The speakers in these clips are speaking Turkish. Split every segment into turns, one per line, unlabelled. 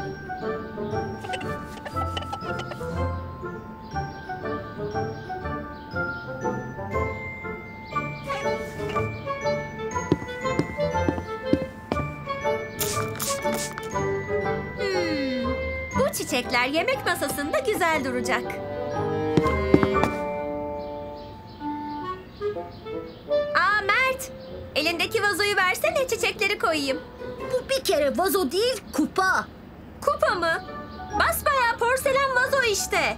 Bu çiçekler yemek masasında güzel duracak. Aa Mert, elindeki vazoyu versene, çiçekleri koyayım.
Bu bir kere vazo değil, kupa.
Kupa mı? Basbayağı porselen vazo işte.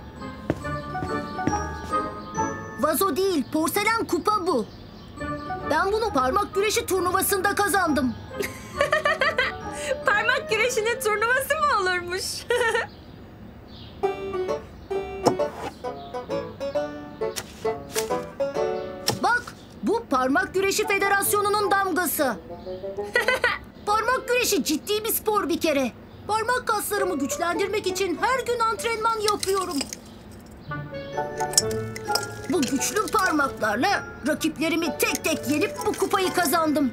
Vazo değil, porselen kupa bu. Ben bunu parmak güreşi turnuvasında kazandım.
Parmak güreşinin turnuvası mı olurmuş?
Bak, bu Parmak Güreşi Federasyonu'nun damgası. Parmak güreşi ciddi bir spor bir kere. Parmak kaslarımı güçlendirmek için her gün antrenman yapıyorum. Bu güçlü parmaklarla rakiplerimi tek tek yenip bu kupayı kazandım.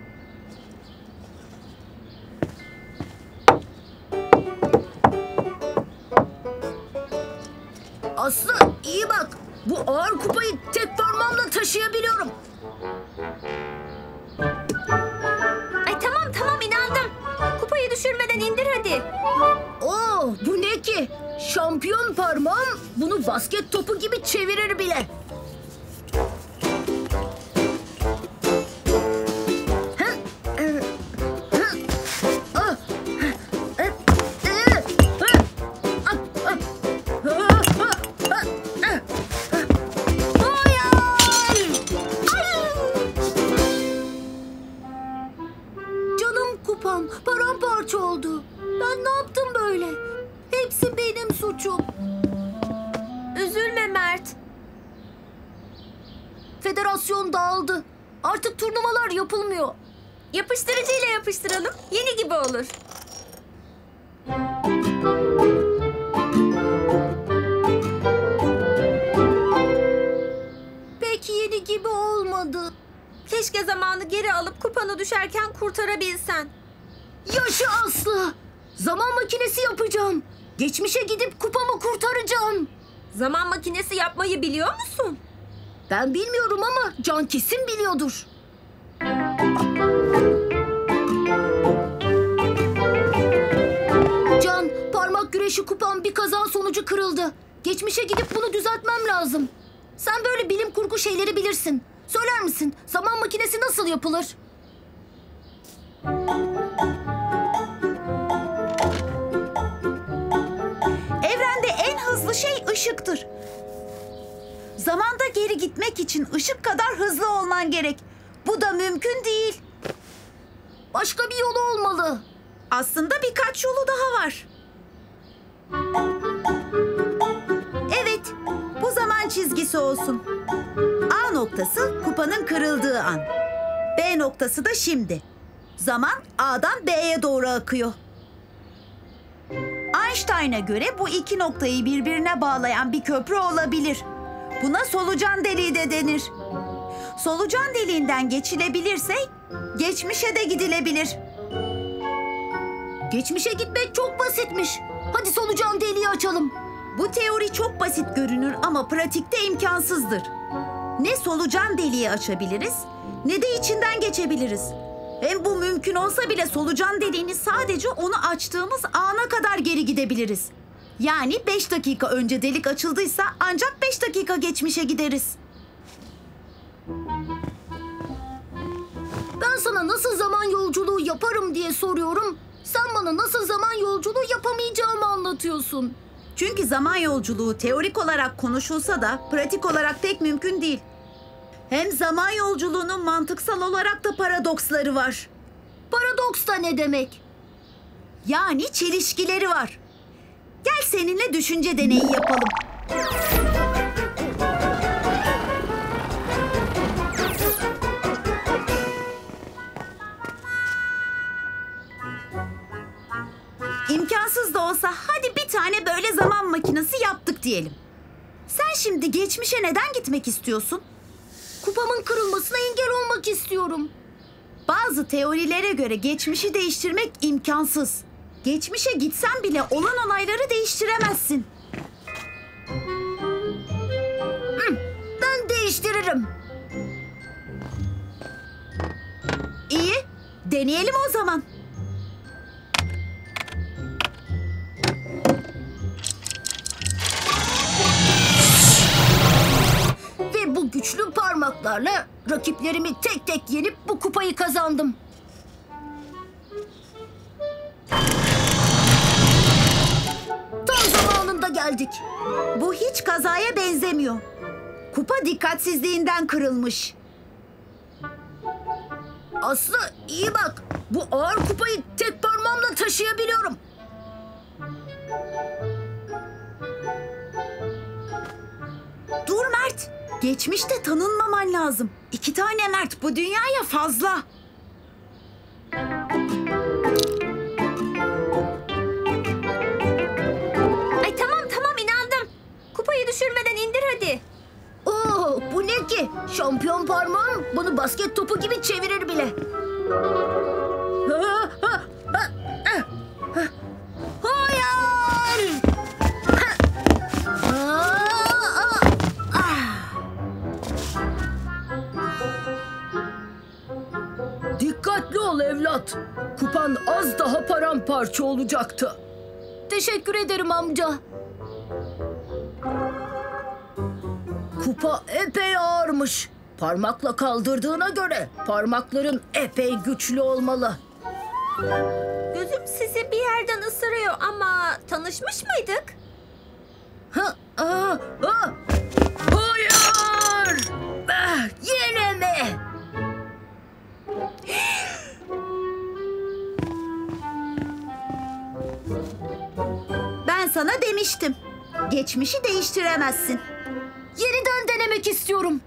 Aslı iyi bak. Bu ağır kupayı tek parmağımla taşıyabiliyorum.
Ay tamam inandım. Kupayı düşürmeden indir hadi.
Oo, bu ne ki? Şampiyon parmağım bunu basket topu gibi çevirir bile. Canım kupam paramparça oldu. Ben ne yaptım böyle? Hepsi benim suçum.
Üzülme Mert.
Federasyon dağıldı. Artık turnuvalar yapılmıyor.
Yapıştırıcıyla yapıştıralım. Yeni gibi olur.
Pek yeni gibi olmadı.
Keşke zamanı geri alıp kupanı düşerken kurtarabilsen.
Yaşa Aslı! Zaman makinesi yapacağım. Geçmişe gidip kupamı kurtaracağım.
Zaman makinesi yapmayı biliyor musun?
Ben bilmiyorum ama Can kesin biliyordur. Can, parmak güreşi kupam bir kaza sonucu kırıldı. Geçmişe gidip bunu düzeltmem lazım. Sen böyle bilim kurgu şeyleri bilirsin. Söyler misin, zaman makinesi nasıl yapılır?
Evrende en hızlı şey ışıktır. Zamanda geri gitmek için ışık kadar hızlı olman gerek. Bu da mümkün değil.
Başka bir yolu olmalı.
Aslında birkaç yolu daha var. Evet, bu zaman çizgisi olsun. A noktası kupanın kırıldığı an. B noktası da şimdi. Zaman A'dan B'ye doğru akıyor. Einstein'a göre bu iki noktayı birbirine bağlayan bir köprü olabilir. Buna solucan deliği de denir. Solucan deliğinden geçilebilirse geçmişe de gidilebilir.
Geçmişe gitmek çok basitmiş. Hadi solucan deliği açalım.
Bu teori çok basit görünür ama pratikte imkansızdır. Ne solucan deliği açabiliriz ne de içinden geçebiliriz. Hem bu mümkün olsa bile solucan deliğini sadece onu açtığımız ana kadar geri gidebiliriz. Yani 5 dakika önce delik açıldıysa ancak 5 dakika geçmişe gideriz.
Ben sana nasıl zaman yolculuğu yaparım diye soruyorum. Sen bana nasıl zaman yolculuğu yapamayacağımı anlatıyorsun.
Çünkü zaman yolculuğu teorik olarak konuşulsa da pratik olarak pek mümkün değil. Hem zaman yolculuğunun mantıksal olarak da paradoksları var.
Paradoks da ne demek?
Yani çelişkileri var. Gel seninle düşünce deneyi yapalım. İmkansız da olsa hadi bir tane böyle zaman makinesi yaptık diyelim. Sen şimdi geçmişe neden gitmek istiyorsun?
Kupamın kırılmasına engel olmak istiyorum.
Bazı teorilere göre geçmişi değiştirmek imkansız. Geçmişe gitsen bile olan olayları değiştiremezsin.
Ben değiştiririm.
İyi, deneyelim o zaman.
Ve bu güçlü parmaklarla rakiplerimi tek tek yenip bu kupayı kazandım. Tam zamanında geldik.
Bu hiç kazaya benzemiyor. Kupa dikkatsizliğinden kırılmış.
Aslı iyi bak. Bu ağır kupayı tek parmağımla taşıyabiliyorum.
Dur Mert, geçmişte tanınmaman lazım. 2 tane Mert bu dünyaya fazla.
Ay tamam inandım. Kupayı düşürmeden indir hadi.
Oo, bu ne ki? Şampiyon parmağım bunu basket topu gibi çevirir bile. Hayır! Dikkatli ol evlat. Kupan az daha paramparça olacaktı. Teşekkür ederim amca. Kupa epey ağırmış. Parmakla kaldırdığına göre parmakların epey güçlü olmalı.
Gözüm sizi bir yerden ısırıyor ama tanışmış mıydık?
Hayır! Yine mi?
Ben sana demiştim. Geçmişi değiştiremezsin.
Yeniden denemek istiyorum.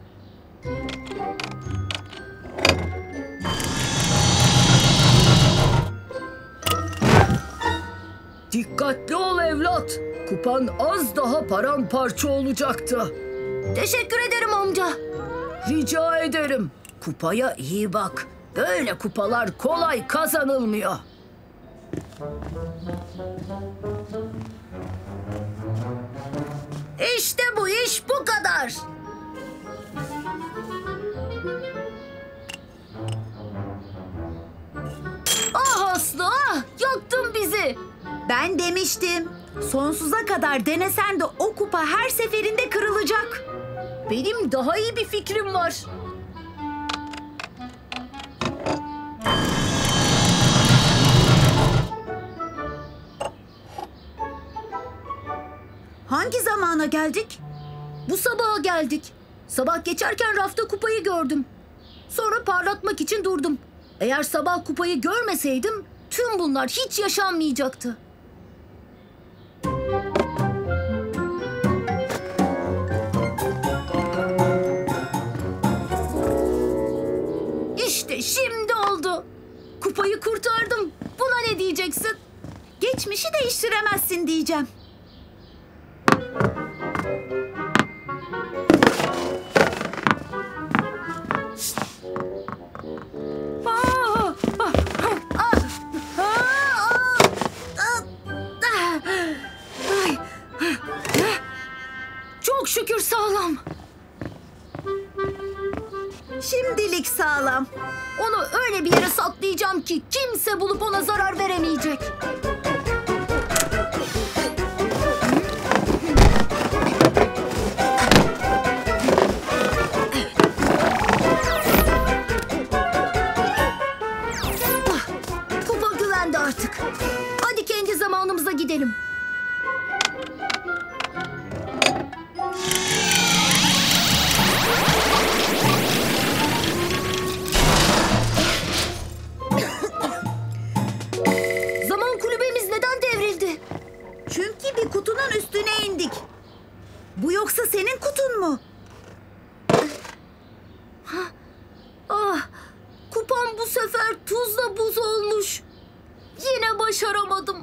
Dikkatli ol evlat. Kupan az daha paramparça olacaktı. Teşekkür ederim amca. Rica ederim. Kupaya iyi bak. Böyle kupalar kolay kazanılmıyor. İşte bu iş bu kadar. Ah Aslı ah! Yaktın bizi.
Ben demiştim. Sonsuza kadar denesen de o kupa her seferinde kırılacak.
Benim daha iyi bir fikrim var.
Hangi zamana geldik?
Bu sabaha geldik. Sabah geçerken rafta kupayı gördüm. Sonra parlatmak için durdum. Eğer sabah kupayı görmeseydim tüm bunlar hiç yaşanmayacaktı. İşte şimdi oldu. Kupayı kurtardım. Buna ne diyeceksin?
Geçmişi değiştiremezsin diyeceğim.
Çok şükür sağlam.
Şimdilik sağlam.
Onu öyle bir yere saklayacağım ki kimse bulup ona zarar veremeyecek. Kupa güvendi artık. Hadi kendi zamanımıza gidelim. Zaman kulübemiz neden devrildi?
Çünkü bir kutunun üstüne indik. Bu yoksa senin kutun mu?
Ah, kupam bu sefer tuzla buz olmuş. Yine başaramadım.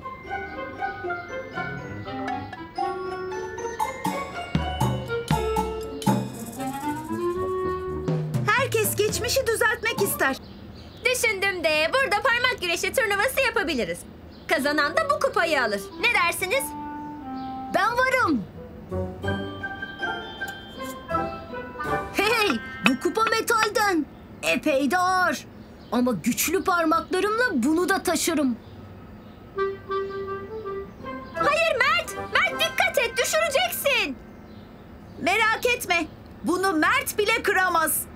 Herkes geçmişi düzeltmek ister.
Düşündüm de burada parmak güreşi turnuvası yapabiliriz. kazanan da bu kupayı alır. Ne dersiniz?
Ben varım. Hey, bu kupa metalden. Epey de ağır. Ama güçlü parmaklarımla bunu da taşırım.
Hayır Mert! Mert dikkat et, düşüreceksin.
Merak etme. Bunu Mert bile kıramaz.